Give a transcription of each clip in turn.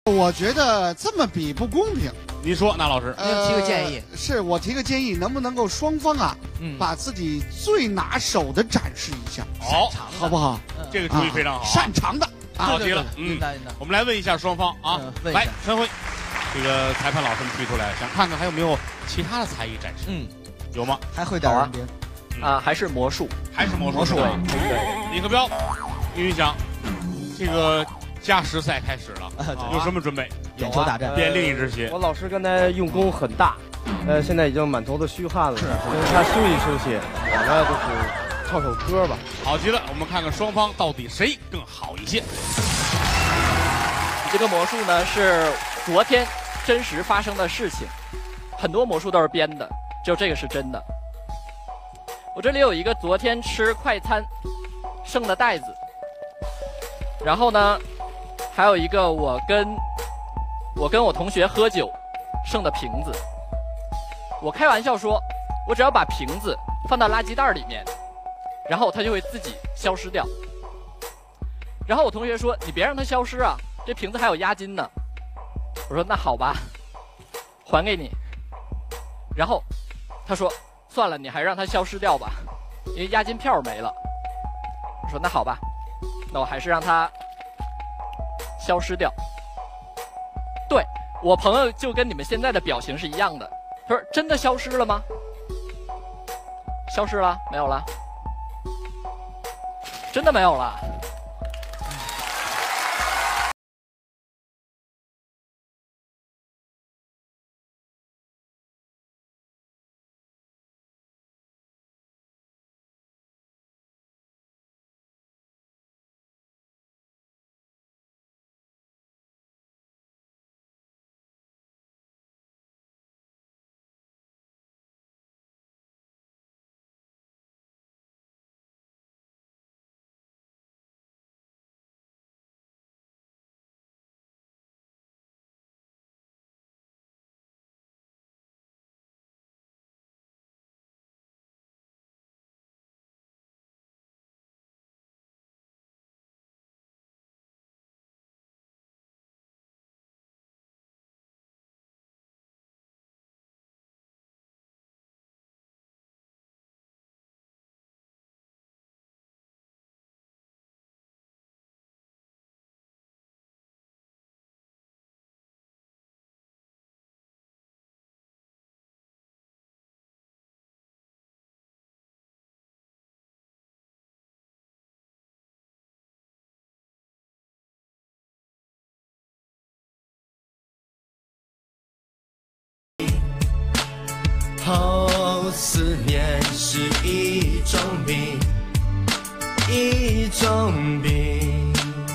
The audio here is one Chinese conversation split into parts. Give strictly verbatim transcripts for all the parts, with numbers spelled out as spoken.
我觉得这么比不公平。 你说，那老师， 您提个建议， 是我提个建议，能不能够双方啊， 嗯， 把自己最拿手的展示一下， 好， 好不好？ 这个主意非常好， 擅长的， 好极了。嗯，我们来问一下双方啊，来，陈辉，这个裁判老师们提出来，想看看还有没有其他的才艺展示？嗯，有吗？ 还会点人兵啊？还是魔术？ 还是魔术？魔术对对。 李克彪，李云翔，这个。加时赛开始了，啊、有什么准备？ 眼球大战， 变另一只鞋。 我老师刚才用功很大，呃，现在已经满头的虚汗了，是，他休息休息，我呢就是唱首歌吧。 好极了，我们看看双方到底谁更好一些。 这个魔术呢是昨天真实发生的事情，很多魔术都是编的，只有这个是真的。我这里有一个昨天吃快餐剩的袋子。然后呢，还有一个我跟我跟我同学喝酒剩的瓶子。我开玩笑说，我只要把瓶子放到垃圾袋里面，然后它就会自己消失掉。然后我同学说：“你别让它消失啊，这瓶子还有押金呢。”我说：“那好吧，还给你。”然后他说：“算了，你还让它消失掉吧，因为押金票没了。”我说：“那好吧。”那我还是让它消失掉。对，我朋友就跟你们现在的表情是一样的。他说：“真的消失了吗？”消失了，没有了，真的没有了。 哦，思念是一种病，一种病。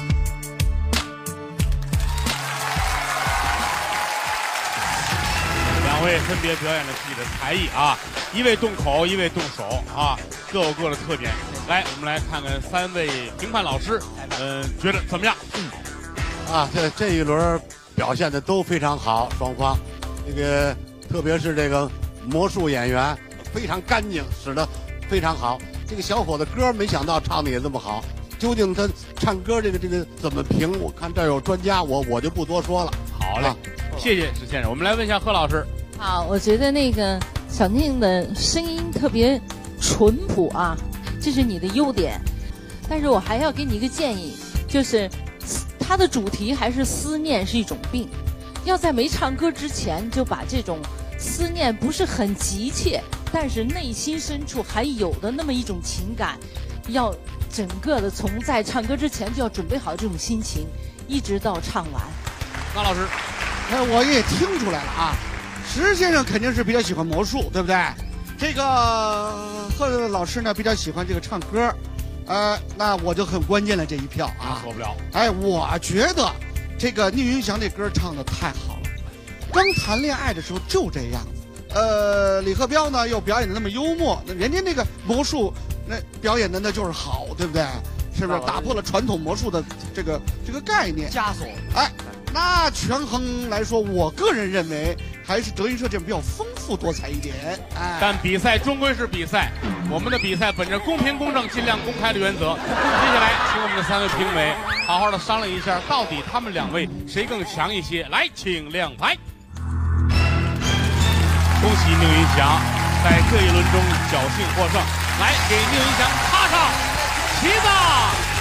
两位分别表演了自己的才艺啊，一位动口，一位动手啊，各有各的特点。来，我们来看看三位评判老师，嗯、呃，觉得怎么样？ 嗯，啊，这这一轮表现的都非常好，双方，那个特别是这个。魔术演员非常干净，使得非常好。这个小伙子歌没想到唱的也这么好。究竟他唱歌这个这个怎么评？我看这儿有专家，我我就不多说了。 好嘞，啊、谢谢石先生。我们来问一下贺老师。 好，我觉得那个小宁的声音特别淳朴啊，这是你的优点。但是我还要给你一个建议，就是他的主题还是思念是一种病，要在没唱歌之前就把这种。思念不是很急切，但是内心深处还有的那么一种情感，要整个的从在唱歌之前就要准备好这种心情，一直到唱完。 那老师， 那我也听出来了啊，石先生肯定是比较喜欢魔术，对不对？这个贺老师呢比较喜欢这个唱歌，呃，那我就很关键了这一票啊， 错不了。 哎，我觉得这个聂云翔这歌唱的太好了。刚谈恋爱的时候就这样子，呃，李克彪呢又表演的那么幽默，那人家那个魔术那表演的那就是好，对不对？是不是打破了传统魔术的这个这个概念？ 枷锁。 哎，那权衡来说，我个人认为还是德云社这比较丰富多彩一点。哎， 但比赛终归是比赛，我们的比赛本着公平公正、尽量公开的原则。接下来，请我们的三位评委好。 好好的商量一下，到底他们两位谁更强一些。来，请亮牌。恭喜宁云翔在这一轮中侥幸获胜，来给宁云翔插上旗子。